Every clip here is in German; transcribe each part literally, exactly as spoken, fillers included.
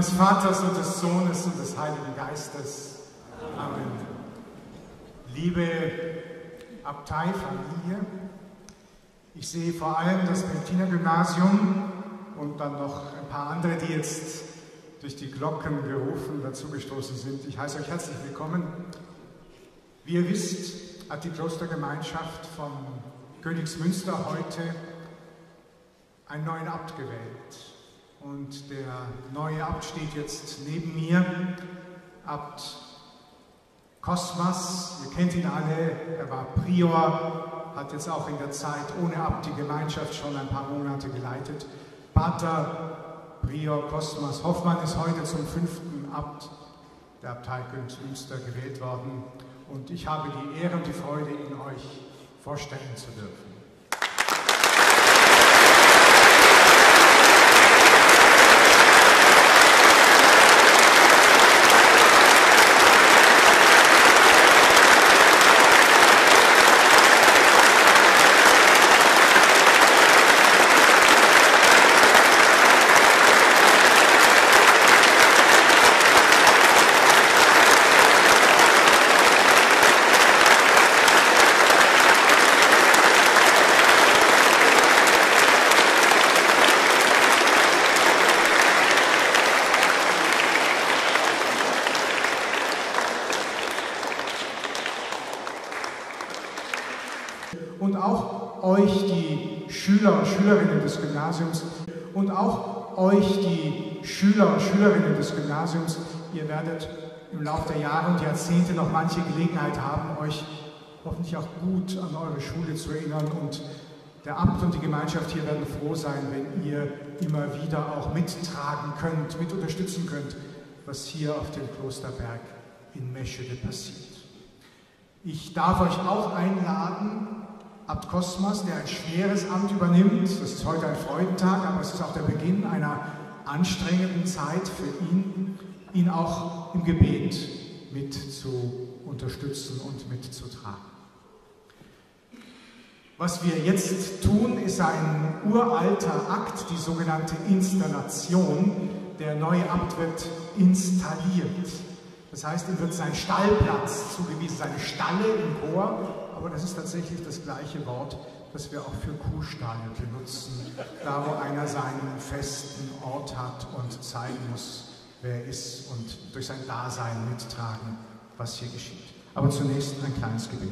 des Vaters und des Sohnes und des Heiligen Geistes. Amen. Liebe Abteifamilie, ich sehe vor allem das Benediktinergymnasium und dann noch ein paar andere, die jetzt durch die Glocken gerufen dazugestoßen sind. Ich heiße euch herzlich willkommen. Wie ihr wisst, hat die Klostergemeinschaft von Königsmünster heute einen neuen Abt gewählt. Und der neue Abt steht jetzt neben mir, Abt Cosmas. Ihr kennt ihn alle, er war Prior, hat jetzt auch in der Zeit ohne Abt die Gemeinschaft schon ein paar Monate geleitet. Pater Prior Cosmas Hoffmann ist heute zum fünften Abt der Abtei Königsmünster gewählt worden. Und ich habe die Ehre und die Freude, ihn euch vorstellen zu dürfen. Und auch euch, die Schüler und Schülerinnen des Gymnasiums, und auch euch, die Schüler und Schülerinnen des Gymnasiums, ihr werdet im Laufe der Jahre und Jahrzehnte noch manche Gelegenheit haben, euch hoffentlich auch gut an eure Schule zu erinnern. Und der Abt und die Gemeinschaft hier werden froh sein, wenn ihr immer wieder auch mittragen könnt, mit unterstützen könnt, was hier auf dem Klosterberg in Meschede passiert. Ich darf euch auch einladen, Abt Cosmas, der ein schweres Amt übernimmt. Das ist heute ein Freudentag, aber es ist auch der Beginn einer anstrengenden Zeit für ihn, ihn auch im Gebet mit zu unterstützen und mitzutragen. Was wir jetzt tun, ist ein uralter Akt, die sogenannte Installation. Der neue Abt wird installiert. Das heißt, ihm wird sein Stallplatz zugewiesen, seine Stalle im Chor. Aber das ist tatsächlich das gleiche Wort, das wir auch für Kuhstall benutzen. Da, wo einer seinen festen Ort hat und zeigen muss, wer er ist und durch sein Dasein mittragen, was hier geschieht. Aber zunächst ein kleines Gebet.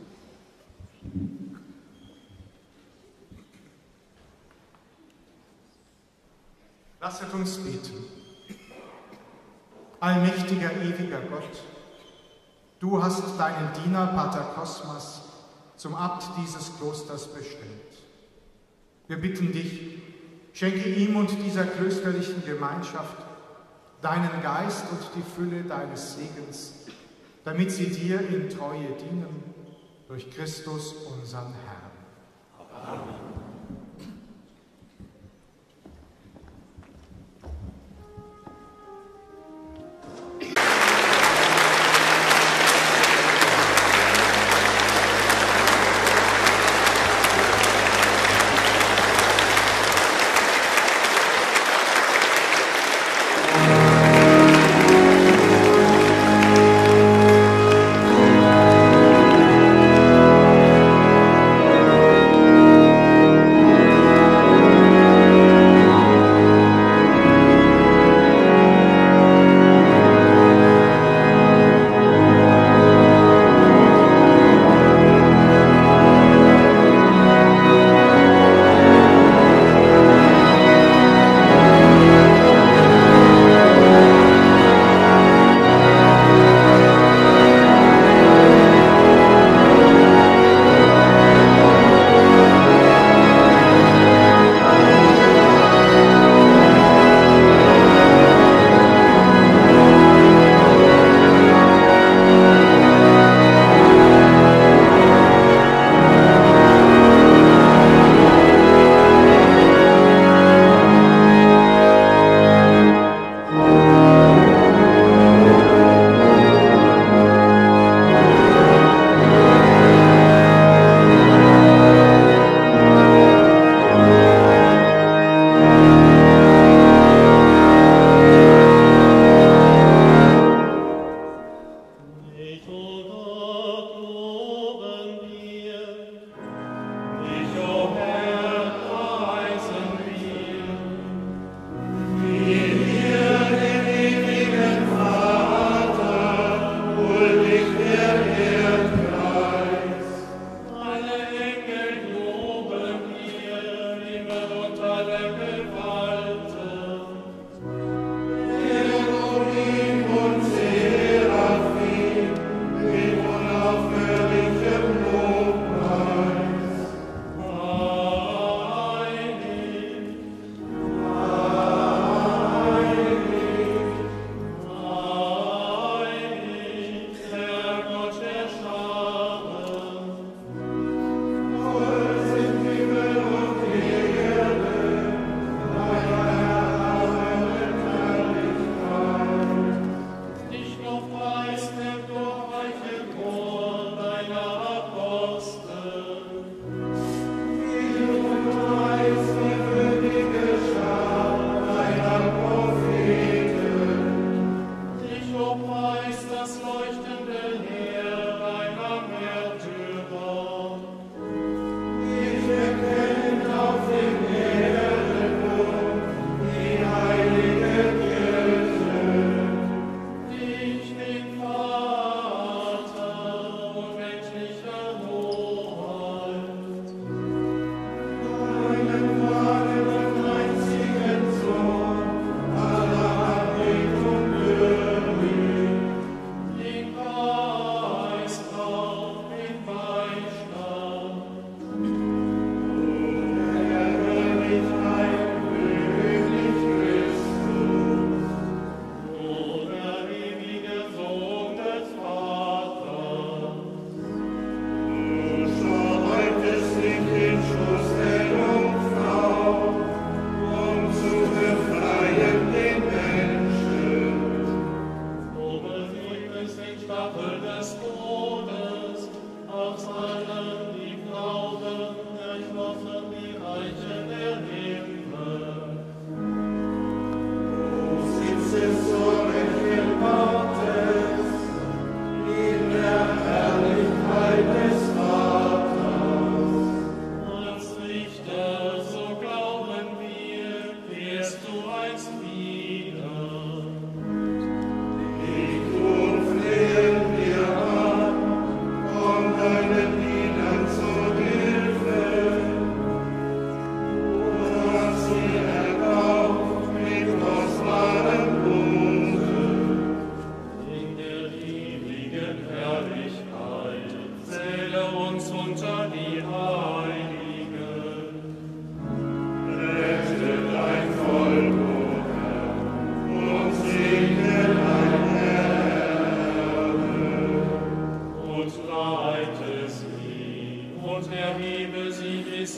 Lasset uns beten. Allmächtiger, ewiger Gott, du hast deinen Diener, Pater Cosmas, zum Abt dieses Klosters bestellt. Wir bitten dich, schenke ihm und dieser klösterlichen Gemeinschaft deinen Geist und die Fülle deines Segens, damit sie dir in Treue dienen, durch Christus, unseren Herrn. Amen.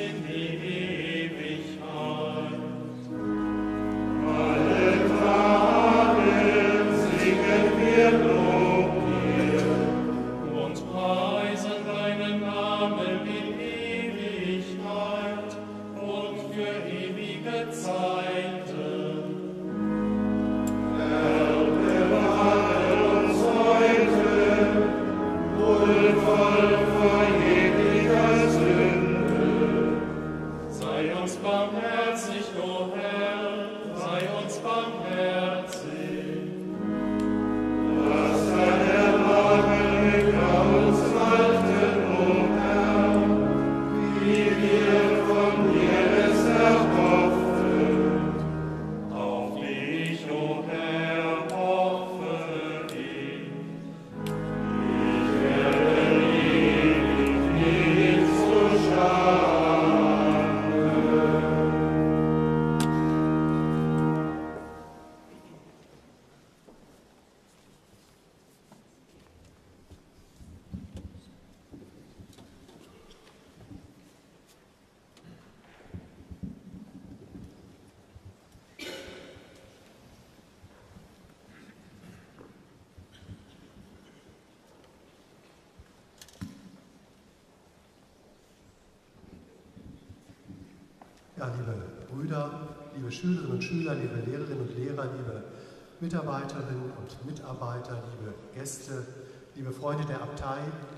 Ja, liebe Brüder, liebe Schülerinnen und Schüler, liebe Lehrerinnen und Lehrer, liebe Mitarbeiterinnen und Mitarbeiter, liebe Gäste, liebe Freunde der Abtei,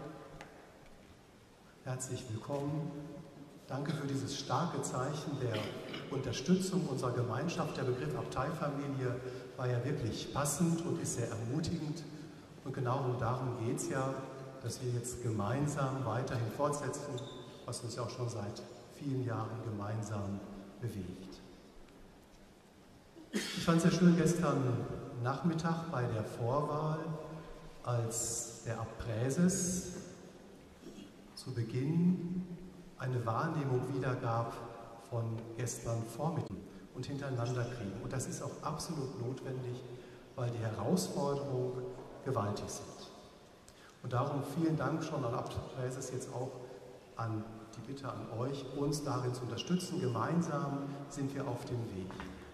herzlich willkommen. Danke für dieses starke Zeichen der Unterstützung unserer Gemeinschaft. Der Begriff Abteifamilie war ja wirklich passend und ist sehr ermutigend. Und genau darum geht es ja, dass wir jetzt gemeinsam weiterhin fortsetzen, was uns ja auch schon seit vielen Jahren gemeinsam bewegt. Ich fand es sehr schön gestern Nachmittag bei der Vorwahl, als der Abt Präses zu Beginn eine Wahrnehmung wiedergab von gestern Vormittag und hintereinander kriegen. Und das ist auch absolut notwendig, weil die Herausforderungen gewaltig sind. Und darum vielen Dank schon an Abt Präses, jetzt auch an die Bitte an euch, uns darin zu unterstützen. Gemeinsam sind wir auf dem Weg.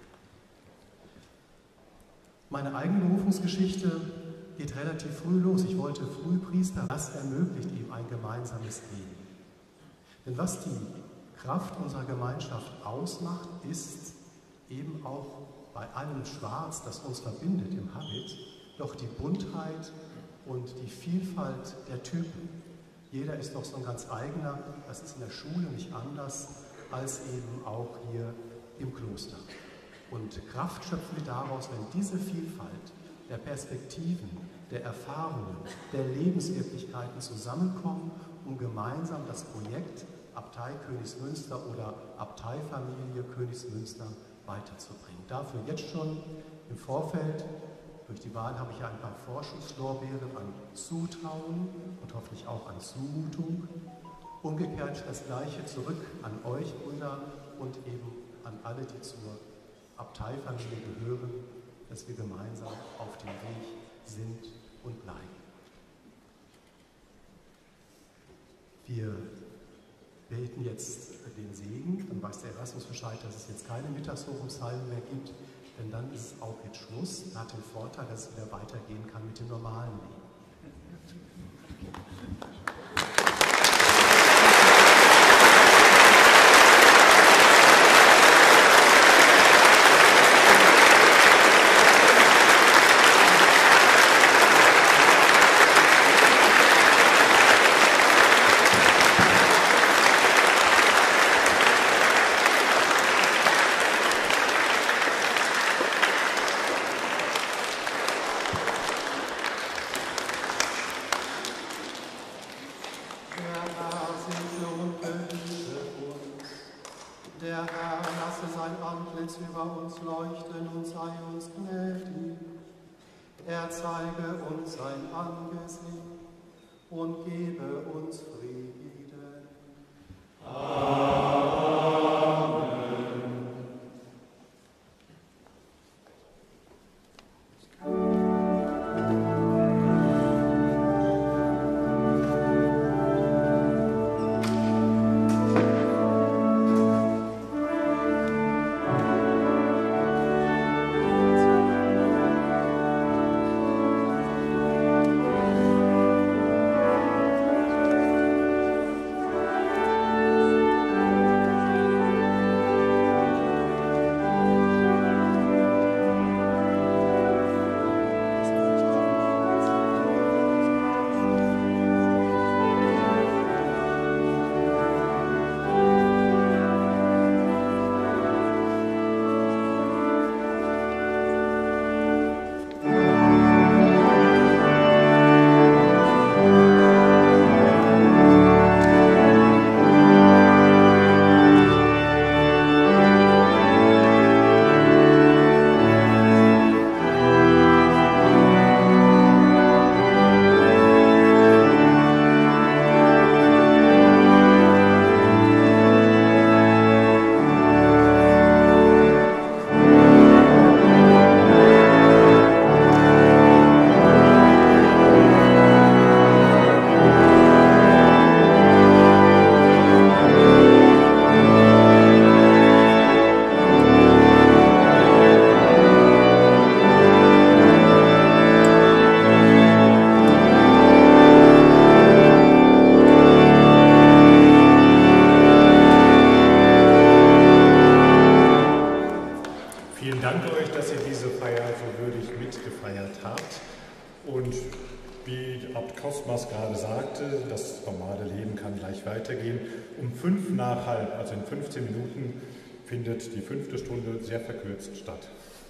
Meine eigene Berufungsgeschichte geht relativ früh los. Ich wollte früh Priester. Das ermöglicht eben ein gemeinsames Leben. Denn was die Kraft unserer Gemeinschaft ausmacht, ist eben auch bei allem Schwarz, das uns verbindet im Habit, doch die Buntheit und die Vielfalt der Typen. Jeder ist doch so ein ganz eigener, das ist in der Schule nicht anders als eben auch hier im Kloster. Und Kraft schöpfen wir daraus, wenn diese Vielfalt der Perspektiven, der Erfahrungen, der Lebenswirklichkeiten zusammenkommen, um gemeinsam das Projekt Abtei Königsmünster oder Abteifamilie Königsmünster weiterzubringen. Dafür jetzt schon im Vorfeld, durch die Wahl habe ich ja ein paar Vorschusslorbeeren an Zutrauen und hoffentlich auch an Zumutung. Umgekehrt das Gleiche zurück an euch, Brüder, und eben an alle, die zur Abteifamilie gehören, dass wir gemeinsam auf dem Weg sind und bleiben. Wir beten jetzt den Segen, dann weiß der Erasmus Bescheid, dass es jetzt keine Mittagslobungssalmen mehr gibt, denn dann ist es auch jetzt Schluss. Das hat den Vorteil, dass es wieder weitergehen kann mit dem normalen Leben. Und gebe uns Frieden. Amen. mich, dass ihr diese Feier so würdig mitgefeiert habt. Und wie Abt Kosmas gerade sagte, das normale Leben kann gleich weitergehen. Um fünf nach halb, also in fünfzehn Minuten, findet die fünfte Stunde sehr verkürzt statt.